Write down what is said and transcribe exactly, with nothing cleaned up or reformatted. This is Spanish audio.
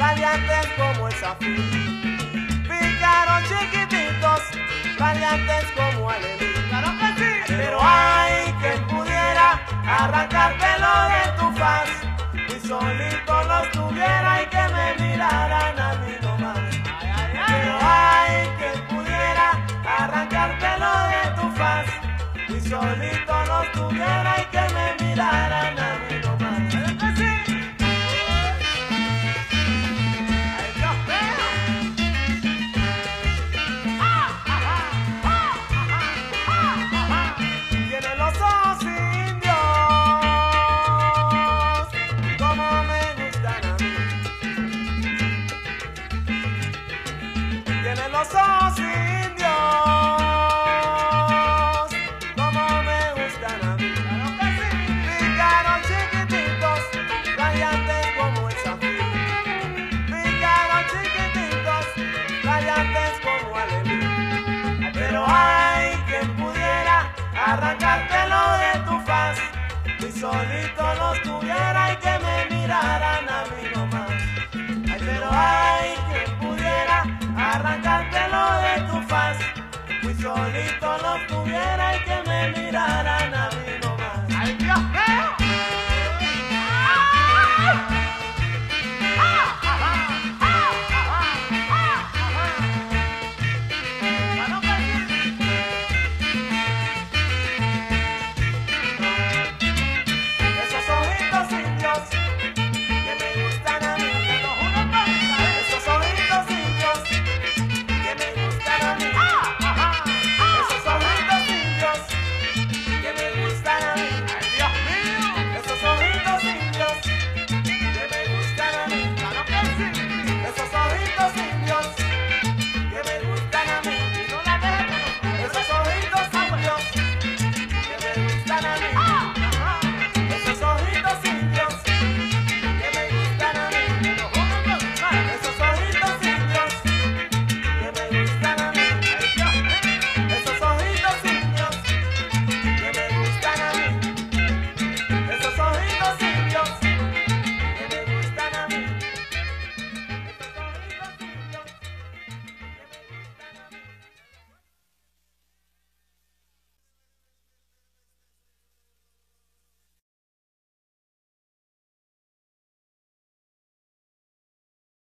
radiantes como el zafiro, pícaros chiquititos, radiantes como el helio. Claro que sí. Pero hay quien pudiera arrancártelo de tu faz, y solito los tuviera y que me miraran a mí nomás. Ay, ay, ay. Pero hay quien pudiera arrancártelo de tu faz, y solito los tuviera y que me miraran a mí nomás. ¿Claro que sí? Ay, Dios mío. Ah, ajá, ah, ajá, ah, ajá. Tiene los ojos indios, como me gustan a mí. Tiene los ojos indios, como me gustan a mí. Claro que sí. Pícaros chiquititos, radiantes como el zafiro, pícaros chiquititos, radiantes como el helio. Pero hay quien pudiera arrancártelo de tu faz, y solito los tuviera y que me miraran a mí nomás. Ay, pero hay quien pudiera arrancártelo de tu faz, y solito los tuviera y que me miraran